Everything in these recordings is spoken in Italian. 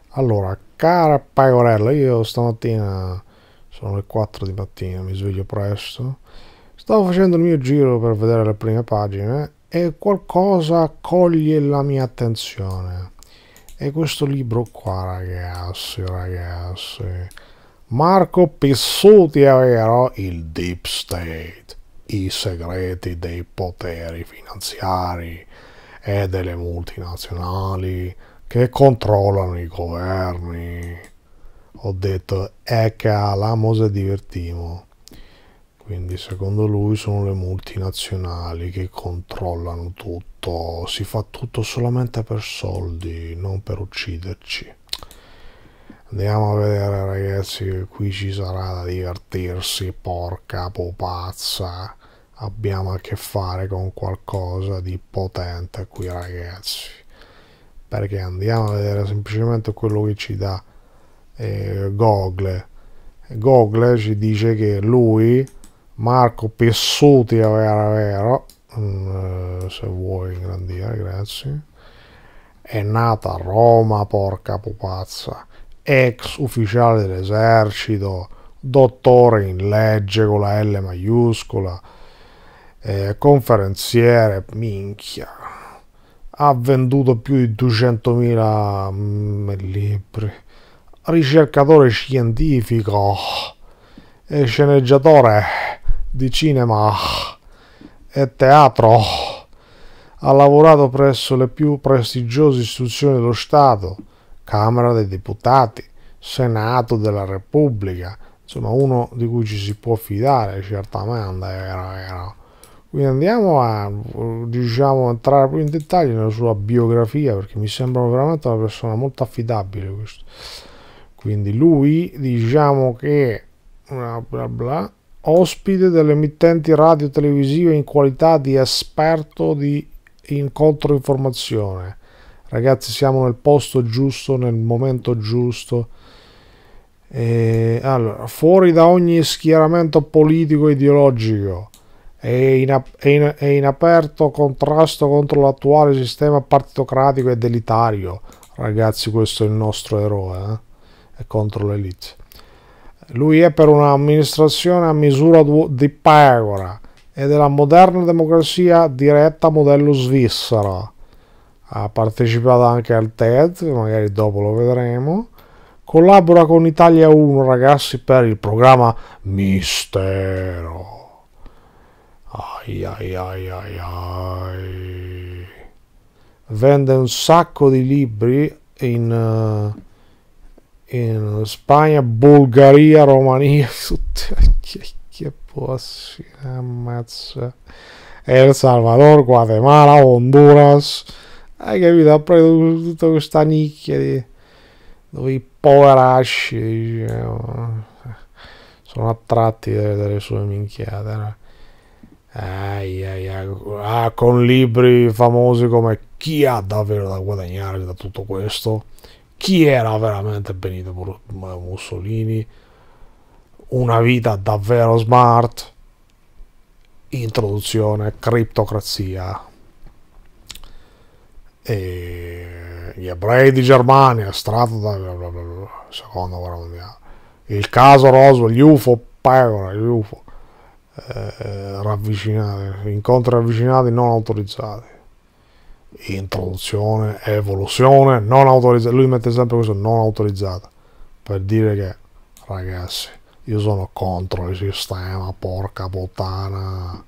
Allora, cara Pecorella, io stamattina sono le 4 di mattina, mi sveglio presto. Stavo facendo il mio giro per vedere le prime pagine e qualcosa coglie la mia attenzione. E questo libro qua, ragazzi, ragazzi. Marco Pissuti è vero, il Deep State, i segreti dei poteri finanziari e delle multinazionali che controllano i governi. Ho detto, calamos e divertimo. Quindi secondo lui sono le multinazionali che controllano tutto, si fa tutto solamente per soldi, non per ucciderci. Andiamo a vedere ragazzi che qui ci sarà da divertirsi, porca pupazza. Abbiamo a che fare con qualcosa di potente qui ragazzi. Perché andiamo a vedere semplicemente quello che ci dà Google. Google ci dice che lui, Marco Pissuti, è vero, se vuoi ingrandire, grazie, è nata a Roma, porca pupazza, ex ufficiale dell'esercito, dottore in legge con la L maiuscola, conferenziere, minchia, ha venduto più di 200.000 libri, ricercatore scientifico e sceneggiatore di cinema e teatro. Ha lavorato presso le più prestigiose istituzioni dello Stato, Camera dei Deputati, Senato della Repubblica, insomma uno di cui ci si può fidare certamente, vero. Quindi andiamo a, diciamo, entrare più in dettaglio nella sua biografia perché mi sembra veramente una persona molto affidabile questo. Quindi lui, diciamo che bla bla bla, ospite delle emittenti radio televisive in qualità di esperto in controinformazione. Ragazzi, siamo nel posto giusto, nel momento giusto. Allora, fuori da ogni schieramento politico e ideologico è in aperto contrasto contro l'attuale sistema partitocratico e delitario. Ragazzi, questo è il nostro eroe, è contro l'elite. Lui è per un'amministrazione a misura di pecora e della moderna democrazia diretta modello svizzero. Ha partecipato anche al TED, magari dopo lo vedremo. Collabora con Italia 1, ragazzi, per il programma Mistero. Ai ai ai ai ai. Vende un sacco di libri in Spagna, Bulgaria, Romania, che posso, ammazza. El Salvador, Guatemala, Honduras. Hai capito? Ha preso tutta questa nicchia dove i poveracci, diciamo, sono attratti dalle sue minchiate, no? Con libri famosi come Chi ha davvero da guadagnare da tutto questo? Chi era veramente Benito Mussolini? Una vita davvero smart? Introduzione, criptocrazia. E gli ebrei di Germania, estratto da seconda guerra mondiale. Il caso Roswell, gli UFO, pecora, gli UFO. Ravvicinati, incontri ravvicinati non autorizzati, introduzione, evoluzione non autorizzata. Lui mette sempre questo non autorizzata per dire che ragazzi io sono contro il sistema, porca puttana.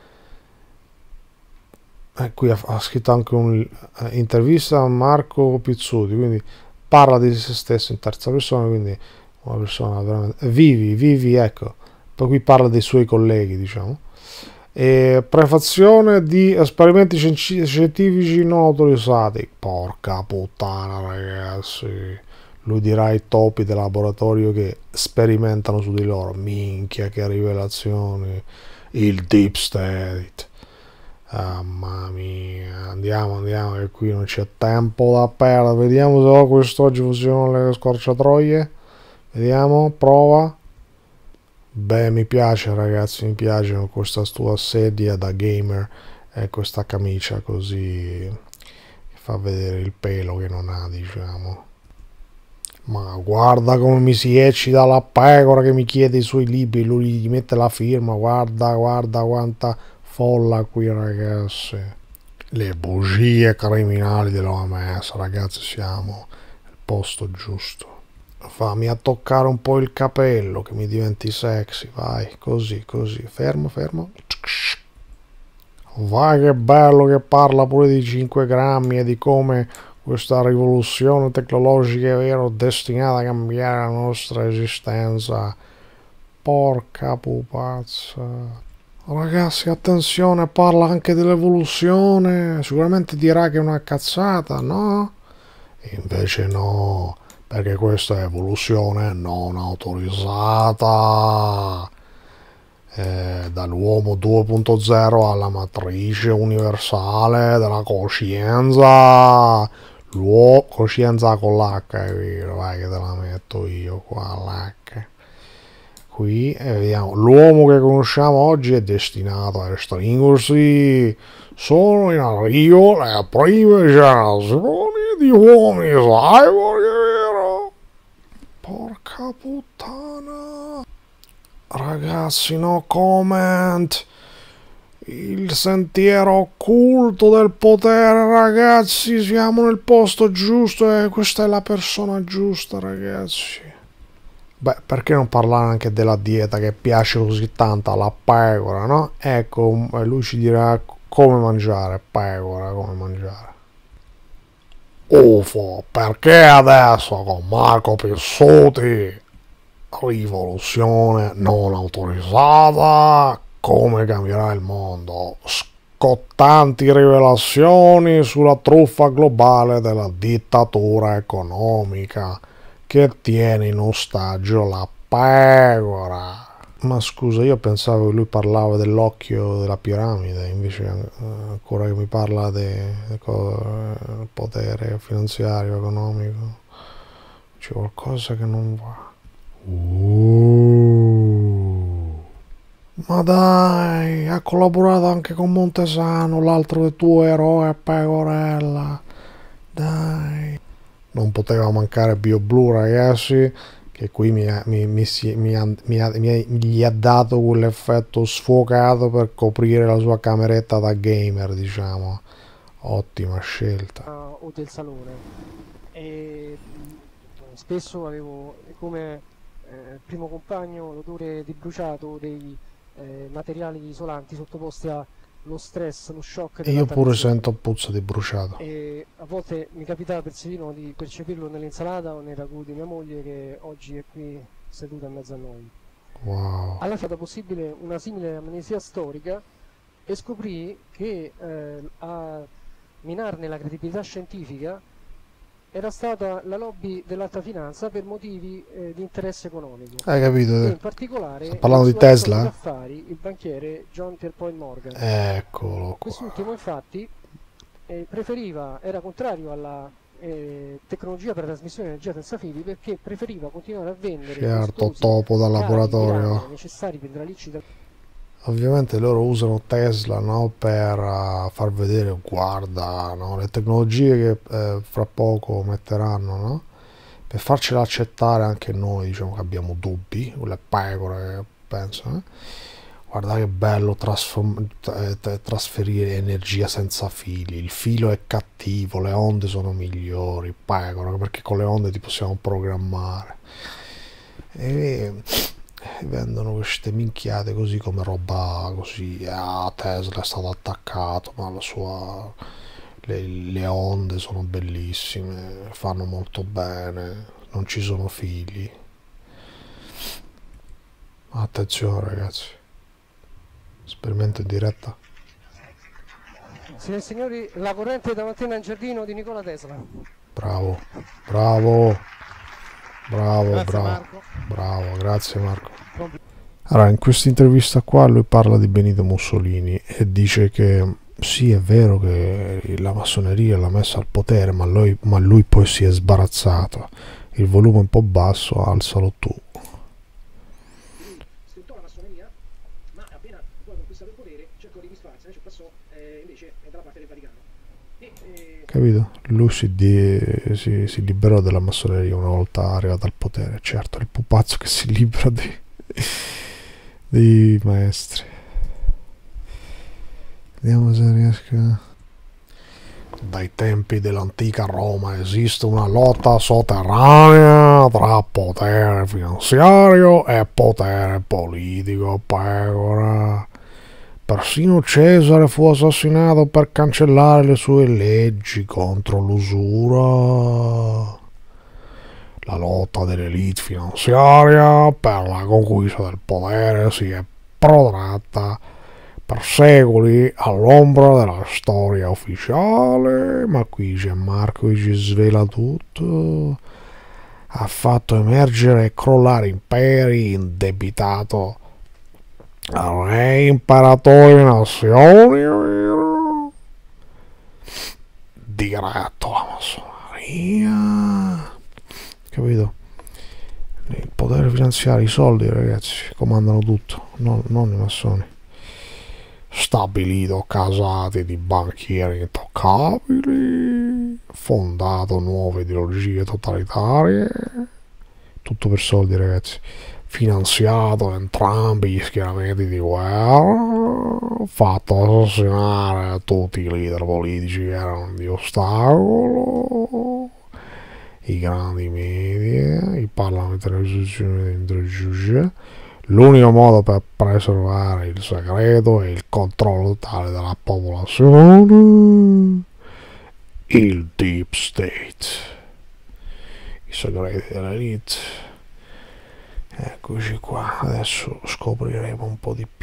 Qui ha scritto anche un'intervista a Marco Pizzuti, quindi parla di se stesso in terza persona, quindi una persona veramente vivi, ecco. Poi qui parla dei suoi colleghi, diciamo. E prefazione di esperimenti scientifici non autorizzati. Porca puttana, ragazzi. Lui dirà ai topi del laboratorio che sperimentano su di loro. Minchia, che rivelazioni. Il Deep State. Ah, mamma mia. Andiamo, che qui non c'è tempo da perdere. Vediamo se quest'oggi funzionano le scorciatoie. Vediamo, prova. Beh, mi piace ragazzi, mi piace con questa tua sedia da gamer e questa camicia così che fa vedere il pelo che non ha, diciamo. Ma guarda come mi si eccita la pecora che mi chiede i suoi libri, lui gli mette la firma, guarda, guarda quanta folla qui ragazzi. Le bugie criminali dell'OMS, ragazzi, siamo al posto giusto. Fammi a toccare un po' il capello che mi diventi sexy, vai, così, così, fermo, fermo. Vai che bello che parla pure di 5 grammi e di come questa rivoluzione tecnologica è vero destinata a cambiare la nostra esistenza. Porca pupazza. Ragazzi, attenzione, parla anche dell'evoluzione. Sicuramente dirà che è una cazzata, no? Invece no, perché questa è evoluzione non autorizzata. Dall'uomo 2.0 alla matrice universale della coscienza. Coscienza con l'H, è vero, vai che te la metto io qua l'H. Qui e vediamo, l'uomo che conosciamo oggi è destinato a estinguersi. Sono in arrivo le prime generazioni di uomini cyborg, è vero? Porca puttana. Ragazzi, no comment. Il sentiero occulto del potere, ragazzi. Siamo nel posto giusto e questa è la persona giusta, ragazzi. Beh, perché non parlare anche della dieta che piace così tanto alla pecora, no? Ecco, lui ci dirà come mangiare, pecora, come mangiare. UFO, perché adesso con Marco Pissuti? Rivoluzione non autorizzata, come cambierà il mondo? Scottanti rivelazioni sulla truffa globale della dittatura economica che tiene in ostaggio la pecora. Ma scusa, io pensavo che lui parlava dell'occhio della piramide, invece ancora che mi parla del potere finanziario, economico, c'è qualcosa che non va. Ma dai, ha collaborato anche con Montesano, l'altro tuo eroe Pecorella. Dai. Non poteva mancare BioBlue, ragazzi, che qui gli ha dato quell'effetto sfocato per coprire la sua cameretta da gamer, diciamo. Ottima scelta. O del salone e spesso avevo come primo compagno l'odore di bruciato dei materiali isolanti sottoposti allo stress, lo shock E io dell'alta pure tensione. sento puzza di bruciato. E a volte mi capitava persino di percepirlo nell'insalata o nei ragù di mia moglie che oggi è qui seduta in mezzo a noi. Wow. Alla fine è possibile una simile amnesia storica e scoprì che a minarne la credibilità scientifica era stata la lobby dell'alta finanza per motivi di interesse economico Hai capito? e in Sta particolare il parlando di suo ex socio Tesla? d'affari, il banchiere John Pierpont Morgan. Eccolo qua. Quest'ultimo infatti era contrario alla tecnologia per la trasmissione di energia senza fili perché preferiva continuare a vendere Certo, costosi topo da cavi di rame laboratorio. necessari per indralicci del... Ovviamente loro usano Tesla, no, per far vedere, guarda, no, le tecnologie che fra poco metteranno, no, per farcela accettare anche noi, diciamo che abbiamo dubbi, quelle pecore, penso, eh. Guarda che bello trasferire energia senza fili, il filo è cattivo, le onde sono migliori, pecora, perché con le onde ti possiamo programmare. E vendono queste minchiate così come roba così. Ah, Tesla è stato attaccato, ma la sua. Le onde sono bellissime, fanno molto bene, non ci sono figli. Attenzione ragazzi, esperimento in diretta. Signore e signori, la corrente da mattina in giardino di Nikola Tesla. Bravo, bravo, bravo, Grazie bravo, Marco. bravo, grazie Marco. Allora, in questa intervista qua lui parla di Benito Mussolini e dice che sì, è vero che la massoneria l'ha messa al potere, ma lui poi si è sbarazzato. Il volume è un po' basso, alzalo tu. Sfruttò la massoneria, ma appena poi conquistato il potere cercò di disfarsene, cioè passò invece dalla parte del Vaticano. E capito? Lui si liberò della massoneria una volta arrivato al potere. Certo, il pupazzo che si libera dei maestri. Vediamo se riesco. Dai tempi dell'antica Roma esiste una lotta sotterranea tra potere finanziario e potere politico, pecora. Persino Cesare fu assassinato per cancellare le sue leggi contro l'usura. La lotta dell'elite finanziaria per la conquista del potere si è protratta per secoli all'ombra della storia ufficiale, ma qui Gianmarco ci svela tutto. Ha fatto emergere e crollare imperi, indebitato re, imperatori, nazioni, diretto alla massoneria, capito? Il potere finanziario, i soldi, ragazzi, comandano tutto, non i massoni. Stabilito casate di banchieri intoccabili, fondato nuove ideologie totalitarie, tutto per soldi, ragazzi. Finanziato entrambi gli schieramenti di guerra, fatto assassinare tutti i leader politici che erano di ostacolo, i grandi media, i parlamentari dentro giudice. L'unico modo per preservare il segreto e il controllo totale della popolazione, il Deep State, i segreti dell'elite. Eccoci qua, adesso scopriremo un po' di più.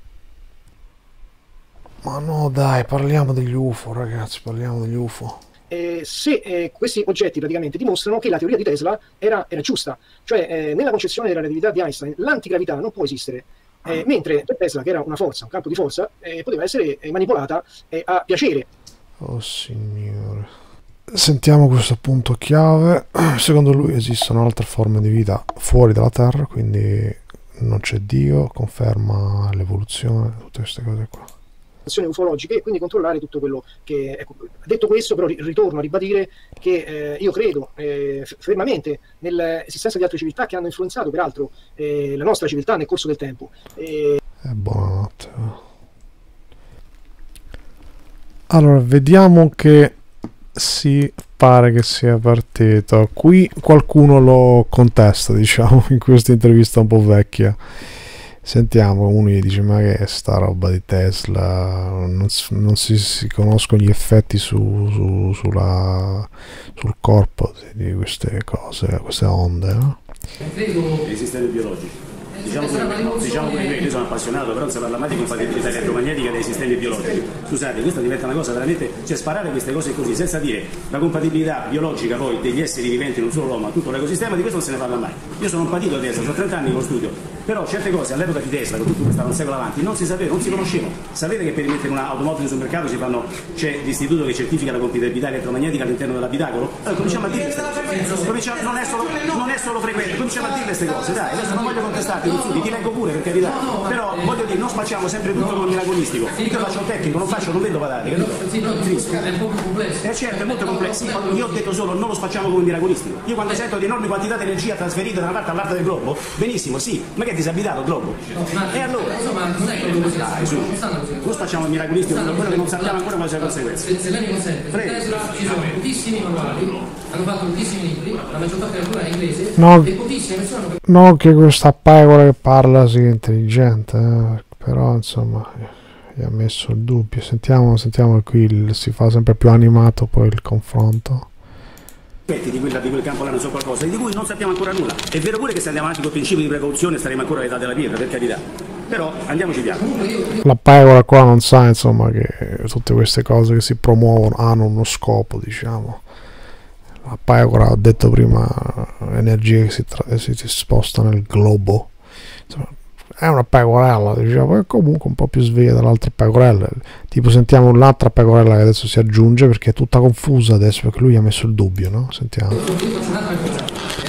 Ma no dai, parliamo degli UFO, ragazzi, parliamo degli UFO. Se questi oggetti praticamente dimostrano che la teoria di Tesla era giusta, cioè nella concezione della relatività di Einstein l'antigravità non può esistere, mentre per Tesla, che era una forza, un campo di forza, poteva essere manipolata a piacere. Oh signore. Sentiamo questo punto chiave. Secondo lui esistono altre forme di vita fuori dalla Terra, quindi non c'è Dio, conferma l'evoluzione, tutte queste cose qua. Ufologiche, e quindi controllare tutto quello che, ecco, detto questo, però ritorno a ribadire che io credo fermamente nell'esistenza di altre civiltà che hanno influenzato peraltro la nostra civiltà nel corso del tempo. Buonanotte. Allora, vediamo che si pare che sia partito. Qui qualcuno lo contesta, diciamo, in questa intervista un po' vecchia. Sentiamo, uno gli dice: ma che è sta roba di Tesla? Non si conoscono gli effetti sul corpo di queste cose, queste onde, no? I sistemi biologici. Diciamo pure che io sono appassionato, però non si parla mai di compatibilità elettromagnetica dei sistemi biologici. Scusate, questa diventa una cosa veramente, cioè sparare queste cose così senza dire la compatibilità biologica poi degli esseri viventi, non solo l'uomo, ma tutto l'ecosistema, di questo non se ne parla mai. Io sono un patito a Tesla, ho 30 anni con lo studio, però certe cose all'epoca di Tesla, con tutto che stava un secolo avanti, non si sapeva, non si conosceva. Sapete che per rimettere un'automobile sul mercato c'è l'istituto che certifica la compatibilità elettromagnetica all'interno dell'abitacolo? Allora cominciamo a dire queste cose. Non è solo frequente, cominciamo a dire queste cose, dai, adesso non voglio contestarti, ti leggo pure per carità, però voglio dire, non facciamo sempre tutto con il miracolistico. Io faccio un tecnico, non vedo patate, capito? È un po' più complesso. Certo, è molto complesso. Io ho detto solo non lo facciamo come un miracolistico. Io quando sento di enormi quantità di energia trasferite da una parte all'altra del globo, benissimo, sì, ma che è disabitato il globo? E allora? Insomma, non è quello così. Dai, su. Non facciamo il miracolistico, quello che non sappiamo ancora quali sono le conseguenze. Se lei mi consente, su Tesla ci sono pochissimi manuali, hanno fatto pochissimi libri, la maggior parte della lettura è inglese, e pochissime persone. Non che questa pecora che parla sia intelligente, però insomma gli ha messo il dubbio. Sentiamo qui si fa sempre più animato poi il confronto. Di quel campo là non so qualcosa di cui non sappiamo ancora nulla. È vero pure che se andiamo avanti col principio di precauzione staremo ancora all'età della pietra, per carità, però andiamoci piano. La pecora qua non sa insomma che tutte queste cose che si promuovono hanno uno scopo, diciamo. La pecora, ho detto prima, energia che si sposta nel globo, insomma, è una pecorella, diciamo, è comunque un po' più sveglia dell'altra pecorella. Tipo sentiamo un'altra pecorella che adesso si aggiunge perché è tutta confusa adesso perché lui ha messo il dubbio, no? Sentiamo.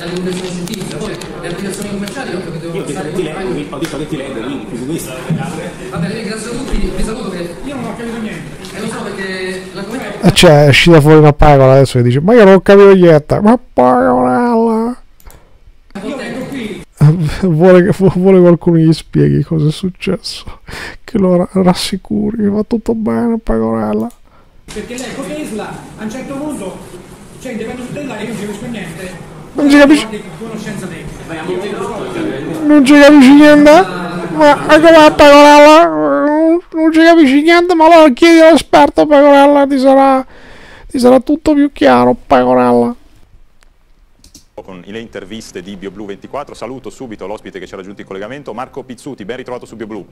la divulgazione scientifica, poi le applicazioni commerciali, ho capito. Io ho detto che ti leggo, quindi più di questo. Va bene, grazie a tutti, vi saluto che Io non ho capito niente. lo so perché la commento. E c'è, è uscita fuori una pecora adesso che dice: ma io non ho capito niente, ma pecorella. Io vengo qui. Vuole qualcuno gli spieghi cosa è successo, che lo rassicuri, va tutto bene, pecorella. Perché lei con Tesla a un certo punto, cioè indipendente dall'aria, non ci capisco niente. Non ci capisci? Conoscenza tecnica. Non ci capisci niente? Ma com'è pecorella? Non ci capisci niente, ma allora chiedi all'esperto, pecorella, ti sarà tutto più chiaro, pecorella. Con le interviste di BioBlu 24 saluto subito l'ospite che ci ha raggiunto in collegamento, Marco Pizzuti, ben ritrovato su BioBlu.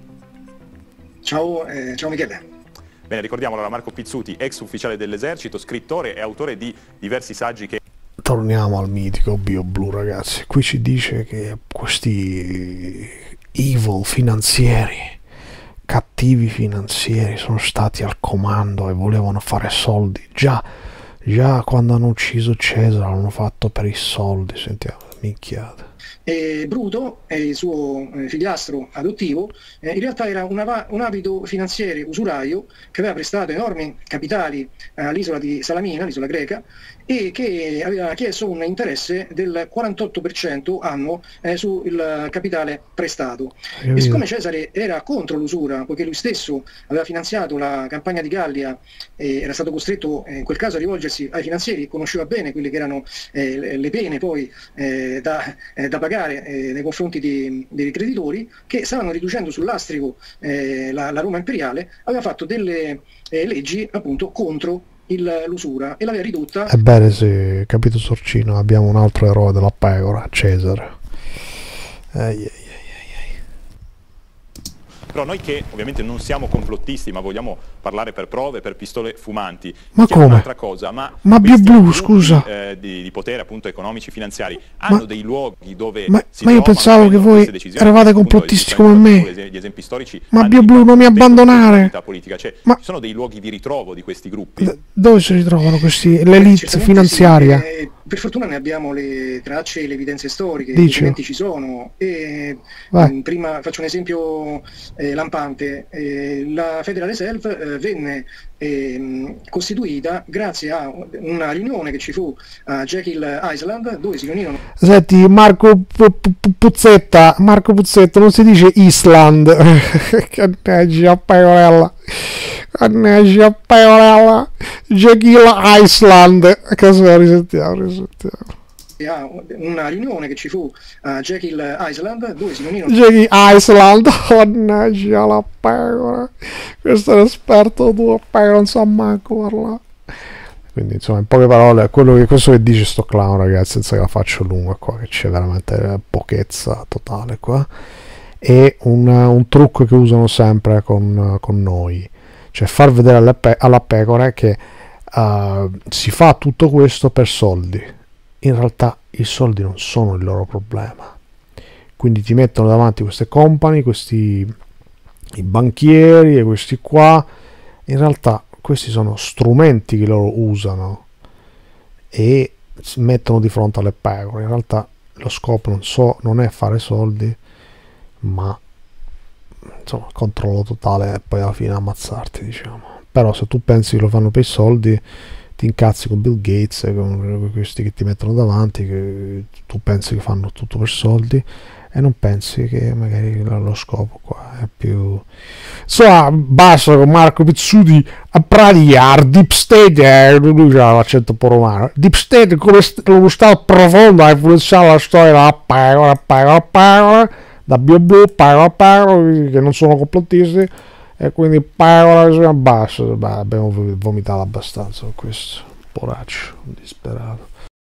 Ciao Michele. Bene, ricordiamo allora Marco Pizzuti, ex ufficiale dell'esercito, scrittore e autore di diversi saggi che... Torniamo al mitico BioBlu, ragazzi. Qui ci dice che questi evil finanzieri, cattivi finanzieri, sono stati al comando e volevano fare soldi. Già quando hanno ucciso Cesare l'hanno fatto per i soldi. Sentiamo, minchiate. Bruto, il suo figliastro adottivo, in realtà era un avido finanziere usuraio che aveva prestato enormi capitali all'isola di Salamina, l'isola greca, e che aveva chiesto un interesse del 48% annuo sul capitale prestato. E siccome Cesare era contro l'usura, poiché lui stesso aveva finanziato la campagna di Gallia e era stato costretto in quel caso a rivolgersi ai finanzieri, conosceva bene quelle che erano le pene poi da pagare nei confronti dei creditori, che stavano riducendo sul lastrico la Roma imperiale, aveva fatto delle leggi appunto contro l'usura e l'aveva ridotta. Ebbene sì, capito Sorcino, abbiamo un altro eroe della pecora, Cesare. Però noi che ovviamente non siamo complottisti, ma vogliamo parlare per prove, per pistole fumanti. Ma come? Un'altra cosa, ma BioBlu, scusa. Di potere appunto economici, finanziari, hanno dei luoghi dove ma io pensavo che voi eravate complottisti come me. Gli esempi storici. Ma BioBlu, non mi abbandonare. Politica. Cioè, ma ci sono dei luoghi di ritrovo di questi gruppi. Dove si ritrovano questi? L'elite finanziaria? Sì, per fortuna ne abbiamo le tracce e le evidenze storiche, i documenti ci sono. E prima faccio un esempio lampante. La Federal Reserve venne costituita grazie a una riunione che ci fu a Jekyll Island, dove si riunirono. Senti, Marco Puzzetta, non si dice Island. Cannaggia pecorella. Jekyll Island. Cosa risentiamo. A una riunione che ci fu a Jekyll Island, dove si riunirono. Jekyll Island, mannaggia la pecora, questo è un esperto tuo, pecora, non sa manco parlare. Quindi insomma, in poche parole, questo che dice sto clown, ragazzi, senza che la faccio lunga qua, che c'è veramente pochezza totale qua, è un trucco che usano sempre con noi, cioè far vedere alla pecora che si fa tutto questo per soldi. In realtà i soldi non sono il loro problema, quindi ti mettono davanti queste company, i banchieri e questi qua. In realtà questi sono strumenti che loro usano e si mettono di fronte alle pecore. In realtà lo scopo non è fare soldi, ma insomma controllo totale e poi alla fine ammazzarti, diciamo. Però se tu pensi che lo fanno per i soldi, ti incazzi con Bill Gates e con questi che ti mettono davanti, che tu pensi che fanno tutto per soldi e non pensi che magari lo scopo qua è più, insomma, basta con Marco Pizzuti a praticare Deep State, lui c'ha l'accento un po' romano. Deep State come lo stato profondo ha influenzato la storia della pecora da BioBlu, che non sono complottisti. E quindi pecora, basta, abbiamo vomitato abbastanza con questo, poraccio, disperato.